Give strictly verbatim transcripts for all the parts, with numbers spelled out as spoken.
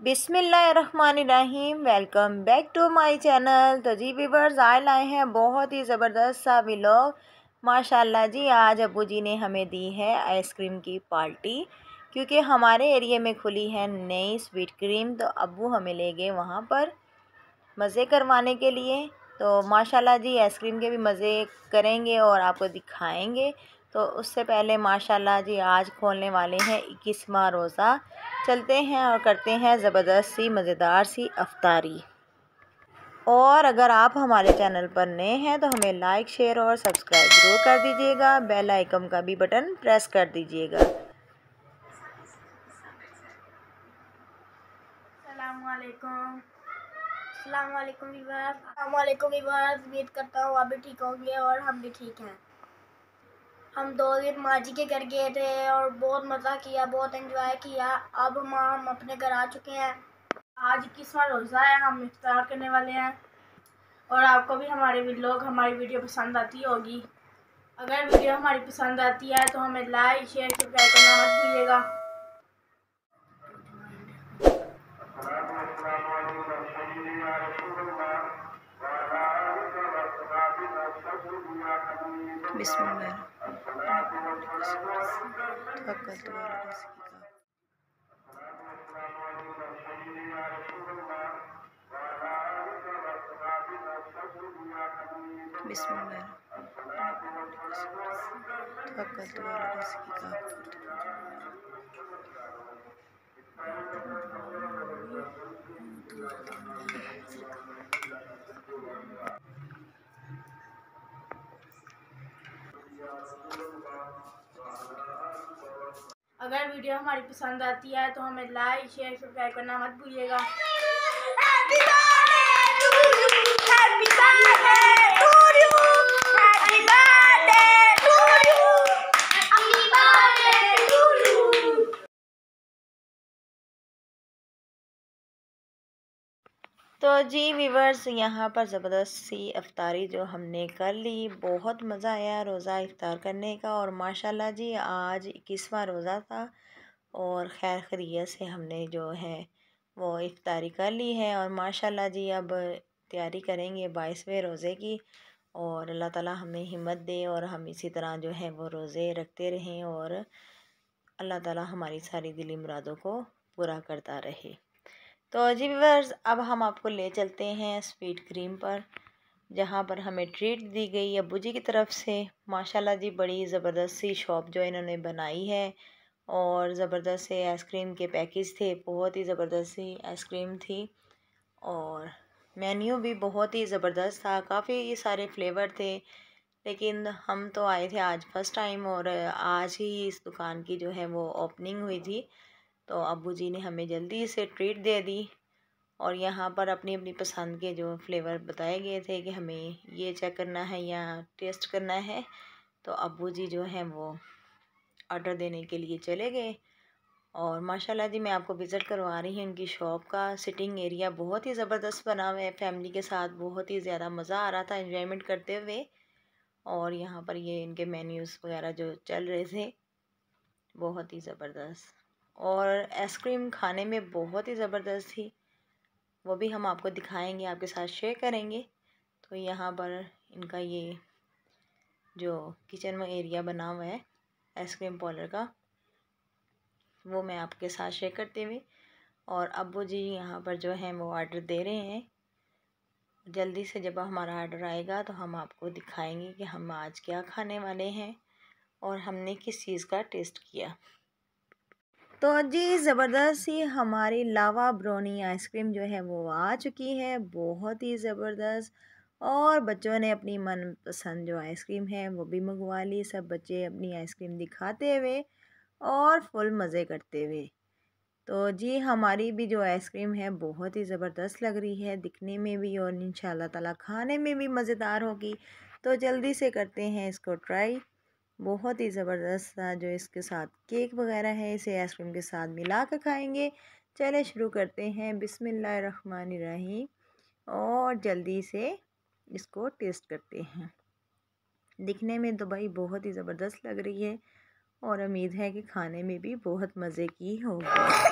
बिस्मिल्लाहिर्रहमानिर्रहीम। Welcome back to my channel. तो जी व्यूअर्स, आज लाए हैं बहुत ही ज़बरदस्त सा व्लॉग। माशाल्लाह जी, आज अबू जी ने हमें दी है आइसक्रीम की पार्टी, क्योंकि हमारे एरिया में खुली है नई स्वीट क्रीम। तो अबू हमें ले गए वहाँ पर मज़े करवाने के लिए। तो माशाल्लाह जी, आइसक्रीम के भी मज़े करेंगे और आपको दिखाएंगे। तो उससे पहले माशाल्लाह जी, आज खोलने वाले हैं इक्कीसवां रोज़ा। चलते हैं और करते हैं ज़बरदस्त सी मज़ेदार सी अफ्तारी। और अगर आप हमारे चैनल पर नए हैं तो हमें लाइक, शेयर और सब्सक्राइब ज़रूर कर दीजिएगा। बेल आइकन का भी बटन प्रेस कर दीजिएगा। अस्सलामुअलैकुम अस्सलामुअलैकुम वीवर्स अस्सलामुअलैकुम वीवर्स। उम्मीद करता हूँ आप भी ठीक होंगे और हम भी ठीक हैं। हम दो दिन माजी के घर गए थे और बहुत मज़ा किया, बहुत एंजॉय किया। अब हम हम अपने घर आ चुके हैं। आज इक्कीसवां रोज़ा है, हम इफ्तार करने वाले हैं। और आपको भी हमारे व्लॉग, हमारी वीडियो पसंद आती होगी। अगर वीडियो हमारी पसंद आती है तो हमें लाइक, शेयर, सब्सक्राइब करना मत भूलिएगा। बिस्मिल्लाह। बिस्मिल्लाह। अगर वीडियो हमारी पसंद आती है तो हमें लाइक, शेयर, सब्सक्राइब करना मत भूलिएगा। तो जी व्यूवर्स, यहाँ पर ज़बरदस्त सी अफ्तारी जो हमने कर ली, बहुत मज़ा आया रोज़ा इफ्तार करने का। और माशाल्लाह जी, आज इक्कीसवां रोज़ा था और खैर खैरियत से हमने जो है वो इफ्तारी कर ली है। और माशाल्लाह जी, अब तैयारी करेंगे बाईसवें रोज़े की। और अल्लाह ताला हमें हिम्मत दे और हम इसी तरह जो है वो रोज़े रखते रहें और अल्लाह ताला हमारी सारी दिली मुरादों को पूरा करता रहे। तो जी व्यूअर्स, अब हम आपको ले चलते हैं स्वीट क्रीम पर, जहाँ पर हमें ट्रीट दी गई अब्बू जी की तरफ से। माशाल्लाह जी, बड़ी ज़बरदस्त सी शॉप जो इन्होंने बनाई है और ज़बरदस्त से आइसक्रीम के पैकेज थे, बहुत ही ज़बरदस्त सी आइसक्रीम थी। और मेन्यू भी बहुत ही ज़बरदस्त था, काफ़ी सारे फ्लेवर थे। लेकिन हम तो आए थे आज फर्स्ट टाइम और आज ही इस दुकान की जो है वो ओपनिंग हुई थी। तो अब्बू जी ने हमें जल्दी से ट्रीट दे दी और यहाँ पर अपनी अपनी पसंद के जो फ्लेवर बताए गए थे कि हमें ये चेक करना है या टेस्ट करना है। तो अब्बू जी जो हैं वो ऑर्डर देने के लिए चले गए। और माशाल्लाह जी, मैं आपको विज़िट करवा रही हूँ उनकी शॉप का। सिटिंग एरिया बहुत ही ज़बरदस्त बना हुआ है, फैमिली के साथ बहुत ही ज़्यादा मज़ा आ रहा था एंजॉयमेंट करते हुए। और यहाँ पर ये इनके मेन्यूज़ वगैरह जो चल रहे थे, बहुत ही ज़बरदस्त। और आइसक्रीम खाने में बहुत ही ज़बरदस्त थी, वो भी हम आपको दिखाएंगे, आपके साथ शेयर करेंगे। तो यहाँ पर इनका ये जो किचन में एरिया बना हुआ है आइसक्रीम पार्लर का, वो मैं आपके साथ शेयर करते हुए। और अब्बू जी यहाँ पर जो हैं वो ऑर्डर दे रहे हैं। जल्दी से जब हमारा ऑर्डर आएगा तो हम आपको दिखाएंगे कि हम आज क्या खाने वाले हैं और हमने किस चीज़ का टेस्ट किया। तो जी, ज़बरदस्त सी हमारी लावा ब्राउनी आइसक्रीम जो है वो आ चुकी है, बहुत ही ज़बरदस्त। और बच्चों ने अपनी मनपसंद जो आइसक्रीम है वो भी मंगवा ली। सब बच्चे अपनी आइसक्रीम दिखाते हुए और फुल मज़े करते हुए। तो जी, हमारी भी जो आइसक्रीम है बहुत ही ज़बरदस्त लग रही है दिखने में भी और इंशाल्लाह ताला खाने में भी मज़ेदार होगी। तो जल्दी से करते हैं इसको ट्राई। बहुत ही ज़बरदस्त था। जो इसके साथ केक वगैरह है, इसे आइसक्रीम के साथ मिला कर खाएंगे। चले शुरू करते हैं। बिस्मिल्लाहिर्रहमानिर्रहीम। और जल्दी से इसको टेस्ट करते हैं। दिखने में तो भाई बहुत ही ज़बरदस्त लग रही है और उम्मीद है कि खाने में भी बहुत मज़े की होगी।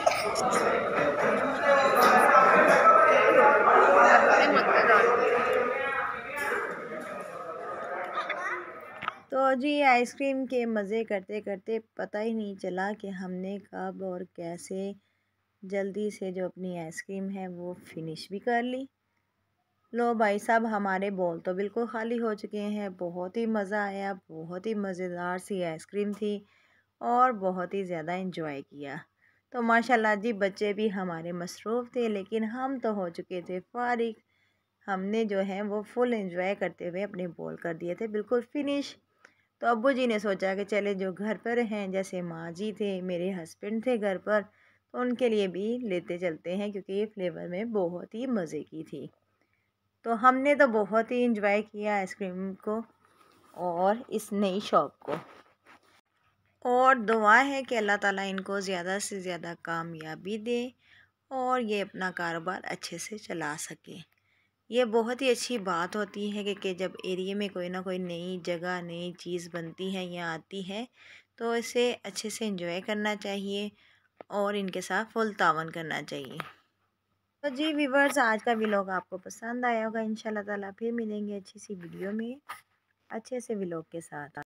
तो जी आइसक्रीम के मज़े करते करते पता ही नहीं चला कि हमने कब और कैसे जल्दी से जो अपनी आइसक्रीम है वो फिनिश भी कर ली। लो भाई साहब, हमारे बॉल तो बिल्कुल ख़ाली हो चुके हैं। बहुत ही मज़ा आया, बहुत ही मज़ेदार सी आइसक्रीम थी और बहुत ही ज़्यादा इंजॉय किया। तो माशाल्लाह जी बच्चे भी हमारे मसरूफ़ थे, लेकिन हम तो हो चुके थे फ़ारिग। हमने जो है वो फुल इंजॉय करते हुए अपने बॉल कर दिए थे बिल्कुल फिनिश। तो अब्बू जी ने सोचा कि चले जो घर पर हैं, जैसे माँ जी थे, मेरे हस्बैंड थे घर पर, तो उनके लिए भी लेते चलते हैं क्योंकि ये फ्लेवर में बहुत ही मज़े की थी। तो हमने तो बहुत ही इंजॉय किया आइसक्रीम को और इस नई शॉप को। और दुआ है कि अल्लाह ताला इनको ज़्यादा से ज़्यादा कामयाबी दे और ये अपना कारोबार अच्छे से चला सके। ये बहुत ही अच्छी बात होती है कि, कि जब एरिया में कोई ना कोई नई जगह नई चीज़ बनती है या आती है तो इसे अच्छे से एंजॉय करना चाहिए और इनके साथ फुल तावन करना चाहिए। तो जी व्यूवर्स, आज का व्लॉग आपको पसंद आया होगा। इंशाल्लाह ताला फिर मिलेंगे अच्छी सी वीडियो में अच्छे से व्लॉग के साथ।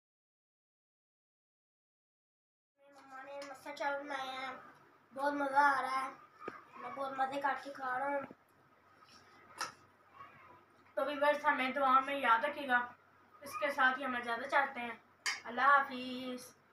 मम्मा ने मस्सा चावल बनाए हैं, बहुत मज़ा आ रहा है, मैं बहुत मज़े काट के खा रहा हूँ। तो व्यूअर्स, हमें दुआ में याद रखिएगा। इसके साथ ही हम इजाज़त चाहते हैं। अल्लाह हाफिज़।